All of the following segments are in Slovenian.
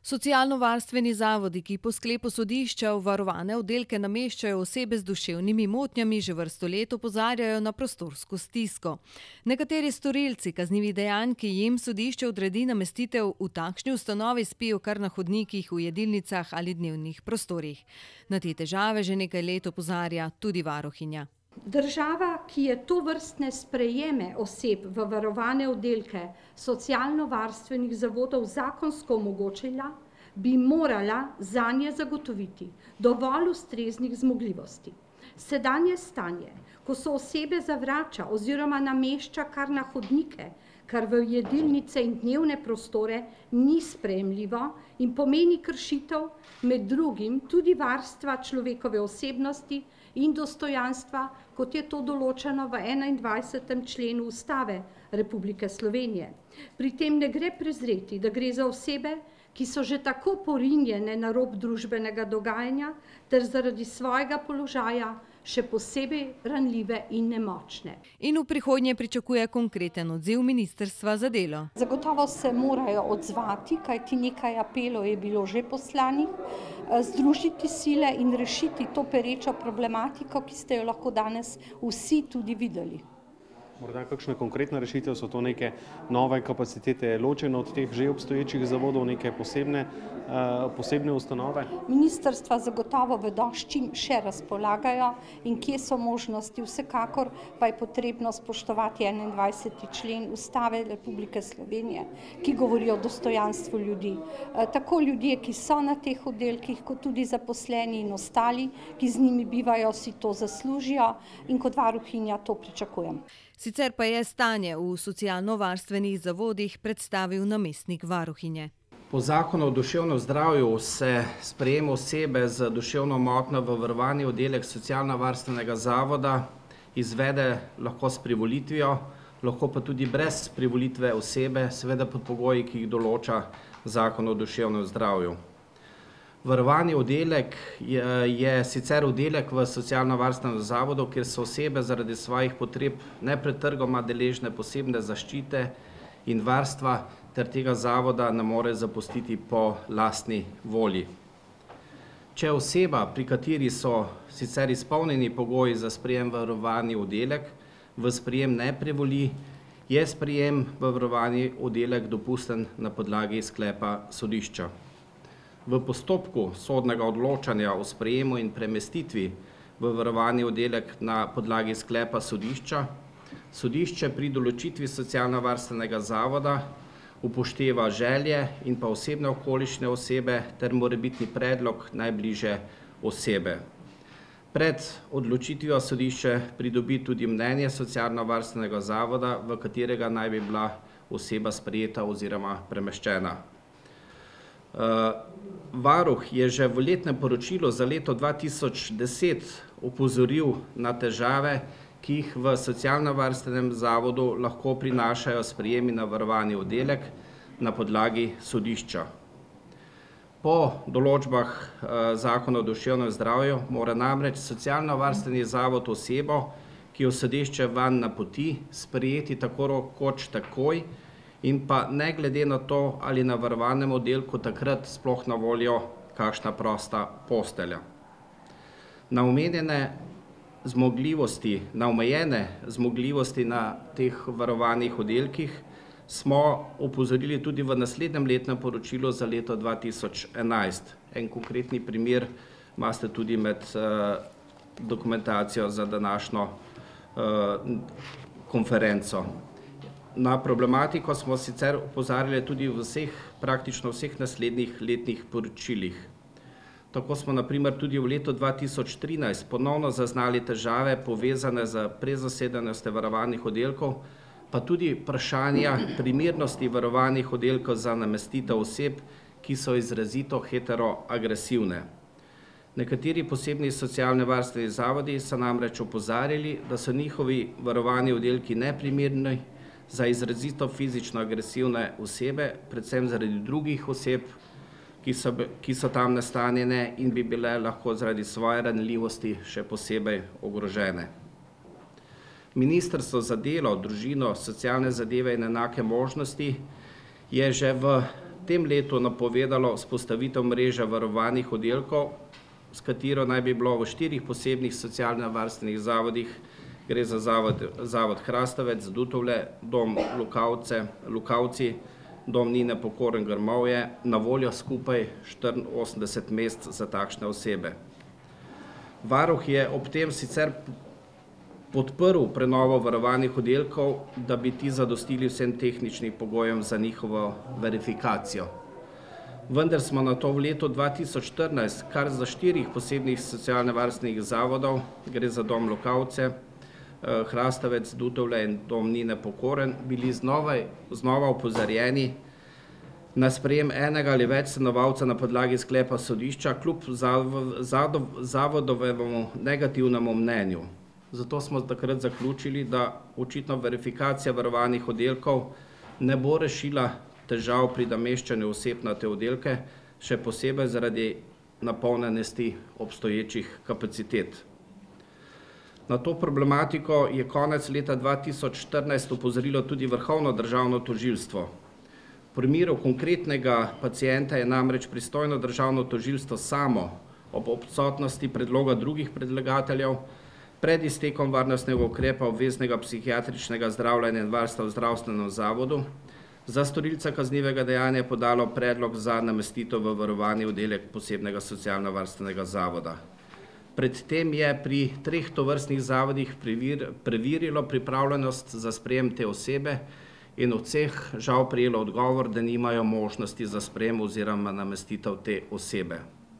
Socialno-varstveni zavodi, ki po sklepu sodišča v varovane oddelke nameščajo osebe z duševnimi motnjami, že vrsto let opozarjajo na prostorsko stisko. Nekateri storilci kaznivih dejanj, ki jim sodišče odredi namestitev v takšni ustanovi, spijo kar na hodnikih, v jedilnicah ali dnevnih prostorih. Na te težave že nekaj let opozarja tudi varuhinja. Država, ki je tovrstne sprejeme oseb v varovane oddelke socialno-varstvenih zavodov zakonsko omogočila, bi morala zanje zagotoviti dovolj ustreznih zmogljivosti. Sedanje stanje, ko se osebe zavrača oziroma namešča kar na hodnike, kar v jedilnice in dnevne prostore, ni sprejemljivo in pomeni kršitev med drugim tudi varstva človekove osebnosti in dostojanstva, kot je to določeno v 21. členu Ustave Republike Slovenije. Pri tem ne gre prezreti, da gre za osebe, ki so že tako porinjene na rob družbenega dogajanja ter zaradi svojega položaja še posebej ranljive in nemočne. In v prihodnje pričakuje konkreten odziv ministrstva za delo. Zagotovo se morajo odzvati, kajti nekaj apelov je bilo že poslanih, združiti sile in rešiti to perečo problematiko, ki ste jo lahko danes vsi tudi videli. Morda kakšna konkretna rešitev, so to neke nove kapacitete ločene od teh že obstoječih zavodov, neke posebne ustanove? Ministrstva zagotovo vedo, s čim še razpolagajo in kje so možnosti, vsekakor pa je potrebno spoštovati 21. člen Ustave Republike Slovenije, ki govori o dostojanstvu ljudi. Tako ljudje, ki so na teh oddelkih, kot tudi zaposleni in ostali, ki z njimi bivajo, si to zaslužijo in kot varuhinja to pričakujem. Sicer pa je stanje v socialno-varstvenih zavodih predstavil namestnik varuhinje. Po zakonu o duševnem zdravju se sprejem osebe z duševno motnjo v varovani oddelek socialno-varstvenega zavoda izvede lahko s privolitvijo, lahko pa tudi brez privolitve osebe, seveda pod pogoji, ki jih določa zakon o duševnem zdravju. Varovani oddelek je sicer oddelek v socialno-varstvenem zavodu, kjer so osebe zaradi svojih potreb nepretrgoma deležne posebne zaščite in varstva ter tega zavoda ne more zapustiti po lastni volji. Če oseba, pri kateri so sicer izpolnjeni pogoji za sprejem v varovani oddelek, v sprejem ne privoli, je sprejem v varovani oddelek dopusten na podlagi sklepa sodišča. V postopku sodnega odločanja o sprejemu in premestitvi v varovani oddelek na podlagi sklepa sodišča, sodišče pri določitvi socialno-varstvenega zavoda upošteva želje in pa osebne okoliščine osebe ter morebitni predlog najbližje osebe. Pred odločitvijo sodišče pridobi tudi mnenje socialno-varstvenega zavoda, v katerega naj bi bila oseba sprejeta oziroma premeščena. Varuh je že v letnem poročilu za leto 2010 opozoril na težave, ki jih v socialno-varstvenem zavodu lahko prinašajo sprejemi na varovani oddelek na podlagi sodišča. Po določbah zakona o duševnem zdravju mora namreč socialno-varstveni zavod osebo, ki jo sodišče vanj napoti, sprejeti tako rekoč takoj in pa ne glede na to, ali na varovanem oddelku takrat sploh na voljo kakšna prosta postelja. Na omejene zmogljivosti na teh varovanih oddelkih smo opozorili tudi v naslednjem letnem poročilu za leto 2011. En konkretni primer imate tudi med dokumentacijo za današnjo konferenco. Na problematiko smo sicer opozarjali tudi v praktično vseh naslednjih letnih poročilih. Tako smo na primer tudi v letu 2013 ponovno zaznali težave povezane z prezasedenostjo varovanih oddelkov, pa tudi vprašanja primernosti varovanih oddelkov za namestitev oseb, ki so izrazito heteroagresivne. Nekateri posebni socialno-varstveni zavodi so namreč opozarjali, da so njihovi varovani oddelki neprimerni za izrazito fizično agresivne osebe, predvsem zaradi drugih oseb, ki so tam nastanjene in bi bile lahko zaradi svoje ranljivosti še posebej ogrožene. Ministrstvo za delo, družino, socialne zadeve in enake možnosti je že v tem letu napovedalo vzpostavitev mreže varovanih oddelkov, s katero naj bi bilo v 4 posebnih socialno-varstvenih zavodih, gre za zavod Hrastavec, Dutovlje, dom Lukavci, dom Nine Pokorn Grmovje, na voljo skupaj 84 mest za takšne osebe. Varuh je ob tem sicer podprl prenovo varovanih oddelkov, da bi ti zadostili vsem tehničnim pogojem za njihovo verifikacijo. Vendar smo na to v letu 2014 kar za 4 posebnih socialno-varstvenih zavodov, gre za dom Lukavce, Hrastavec, Dutovlje in dom Nine Pokorn, bili znova opozorjeni na sprejem enega ali več stanovalcev na podlagi sklepa sodišča kljub zavodovemu negativnemu mnenju. Zato smo takrat zaključili, da očitno verifikacija varovanih oddelkov ne bo rešila težav pri nameščanju oseb na te oddelke, še posebej zaradi napolnjenosti obstoječih kapacitet. Na to problematiko je konec leta 2014 opozorilo tudi Vrhovno državno tožilstvo. V primeru konkretnega pacienta je namreč pristojno državno tožilstvo samo ob odsotnosti predloga drugih predlagateljev pred iztekom varnostnega ukrepa obveznega psihiatričnega zdravljenja in varstva v zdravstvenem zavodu za storilca kaznivega dejanja podalo predlog za namestitev v varovani oddelek posebnega socialno-varstvenega zavoda. Predtem je pri 3 tovrstnih zavodih preverilo pripravljenost za sprejem te osebe in od vseh žal prejelo odgovor, da nimajo možnosti za sprejem oziroma namestitev te osebe.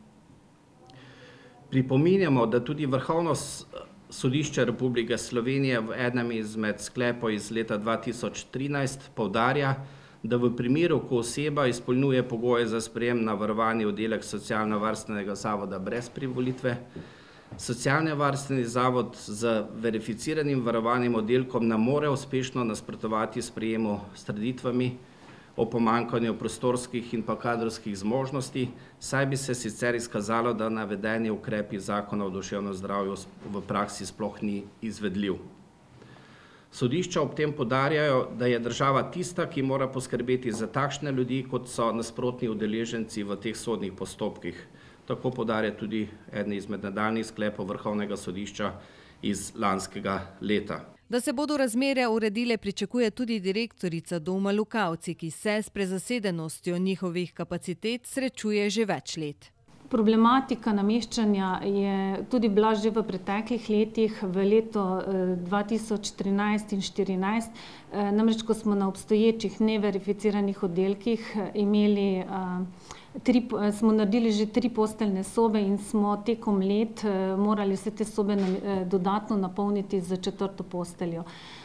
Pripominjamo, da tudi Vrhovno sodišče Republike Slovenije v enem izmed sklepov iz leta 2013 poudarja, da v primeru, ko oseba izpolnjuje pogoje za sprejem na varovani oddelek socialno-varstvenega zavoda brez privolitve, socialno-varstveni zavod z verificiranim varovanim oddelkom ne more uspešno nasprotovati sprejemu s trditvami o pomanjkanju prostorskih in pa kadrovskih zmožnosti, saj bi se sicer izkazalo, da navedeni ukrepi Zakona o duševnem zdravju v praksi sploh ni izvedljiv. Sodišča ob tem poudarjajo, da je država tista, ki mora poskrbeti za takšne ljudi, kot so nasprotni udeleženci v teh sodnih postopkih. Tako poudarja tudi eden izmed nadaljnjih sklepov Vrhovnega sodišča iz lanskega leta. Da se bodo razmere uredile, pričakuje tudi direktorica doma Lukavci, ki se s prezasedenostjo njihovih kapacitet srečuje že več let. Problematika nameščanja je tudi bila že v preteklih letih, v letu 2013 in 2014. Namreč, ko smo na obstoječih neverificiranih oddelkih imeli smo naredili že 3 posteljne sobe in smo tekom let morali vse te sobe dodatno napolniti z 4. posteljo.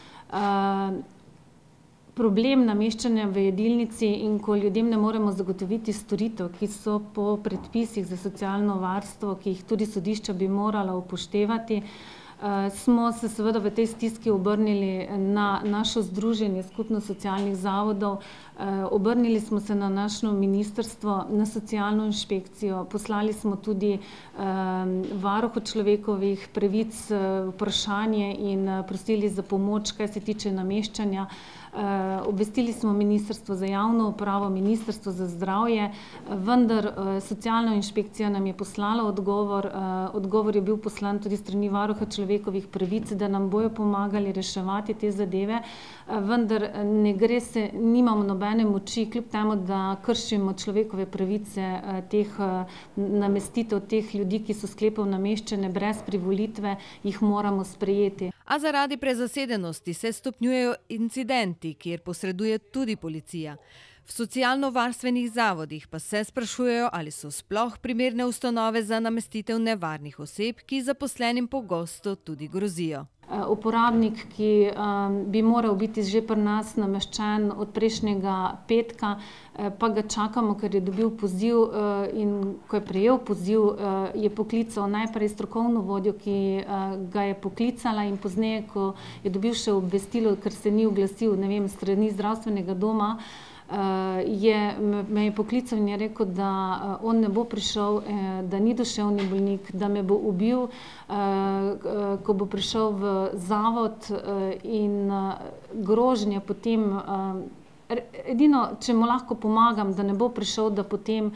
Problem nameščanja v jedilnici in ko ljudem ne moremo zagotoviti storitev, ki so po predpisih za socialno varstvo, ki jih tudi sodišča bi morala upoštevati, smo se seveda v tej stiski obrnili na naše združenje Skupnost socialnih zavodov, obrnili smo se na naše ministrstvo, na socialno inšpekcijo, poslali smo tudi varuhu človekovih pravic vprašanje in prosili za pomoč, kaj se tiče nameščanja. Obvestili smo Ministrstvo za javno upravo, Ministrstvo za zdravje, vendar socialna inšpekcija nam je poslala odgovor. Odgovor je bil poslan tudi strani varuha človekovih pravic, da nam bojo pomagali reševati te zadeve, vendar ne gre se, nimamo nobene moči, kljub temu, da kršimo človekove pravice teh namestitev teh ljudi, ki so sklepov nameščene brez privolitve, jih moramo sprejeti. A zaradi prezasedenosti se stopnjujejo incidenti, kjer posreduje tudi policija. V socialno-varstvenih zavodih pa se sprašujejo, ali so sploh primerne ustanove za namestitev nevarnih oseb, ki zaposlenim pogosto tudi grozijo. Uporabnik, ki bi moral biti že pri nas nameščen od prejšnjega petka, pa ga čakamo, ker je dobil poziv in ko je prejel poziv, je poklical najprej strokovno vodjo, ki ga je poklicala in pozneje, ko je dobil še obvestilo, ker se ni oglasil, ne vem, strani zdravstvenega doma, me je poklical in je rekel, da on ne bo prišel, da ni duševni bolnik, da me bo ubil, ko bo prišel v zavod in grožnje potem edino, če mu lahko pomagam, da ne bo prišel, da potem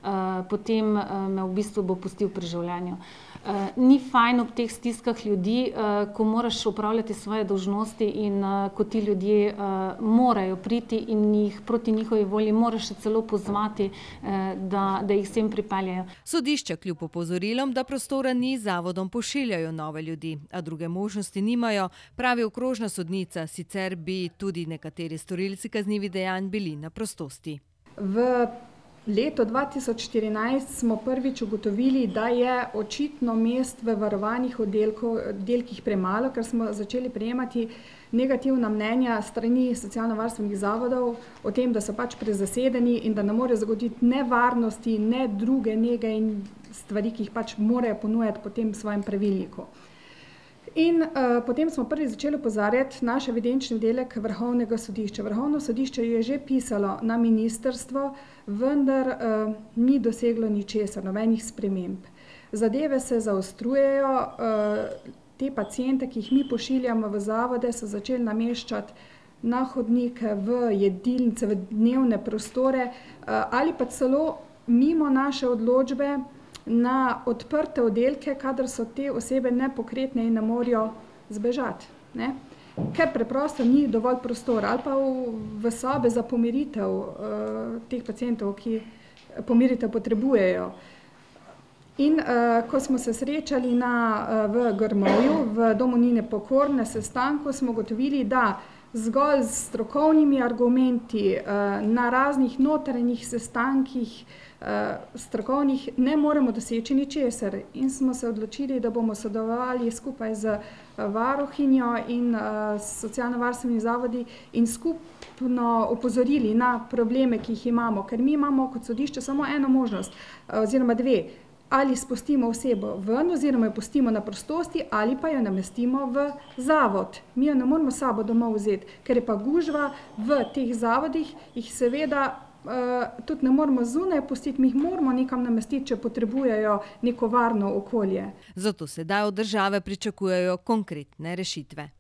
me v bistvu bo pustil pri življenju. Ni fajn ob teh stiskah ljudi, ko moraš opravljati svoje dolžnosti in ko ti ljudje morajo priti in jih proti njihovi volji moraš še celo pozvati, da jih sem pripeljejo. Sodišča kljub opozorilom, da prostora ni, zavodom pošiljajo nove ljudi, a druge možnosti nimajo, pravi okrožna sodnica, sicer bi tudi nekateri storilci kaznivih dejanj bili na prostosti. V letu 2014 smo prvič ugotovili, da je očitno mest v varovanih oddelkih premalo, ker smo začeli prejemati negativna mnenja strani socialno-varstvenih zavodov o tem, da so pač prezasedeni in da ne morejo zagotoviti ne varnosti, ne druge nege in stvari, ki jih pač morajo ponujati po tem svojem pravilniku. In potem smo prvi začeli opozarjati naš evidenčni oddelek Vrhovnega sodišča. Vrhovno sodišče je že pisalo na ministrstvo, vendar ni doseglo ničesar, nobenih sprememb. Zadeve se zaostrujejo, te paciente, ki jih mi pošiljamo v zavode, so začeli nameščati na hodnike, v jedilnice, v dnevne prostore ali pa celo mimo naše odločbe na odprte oddelke, kadar so te osebe nepokretne in ne morejo zbežati, ne? Ker preprosto ni dovolj prostora, ali pa v sobe za pomiritev teh pacientov, ki pomiritev potrebujejo. In ko smo se srečali v Grmovju, v Domu Nine Pokorne sestanku, smo ugotovili, da zgolj s strokovnimi argumenti na raznih notranjih sestankih strokovnih ne moremo doseči ničesar. In smo se odločili, da bomo sodelovali skupaj z varuhinjo in socialno-varstvenimi zavodi in skupno opozorili na probleme, ki jih imamo. Ker mi imamo kot sodišče samo eno možnost, oziroma dve. Ali spustimo osebo ven, oziroma jo pustimo na prostosti, ali pa jo namestimo v zavod. Mi jo ne moramo s sabo domov vzeti, ker je pa gužva v teh zavodih, jih seveda tudi ne moramo zunaj pustiti, mi jih moramo nekam namestiti, če potrebujejo neko varno okolje. Zato sedaj od države pričakujejo konkretne rešitve.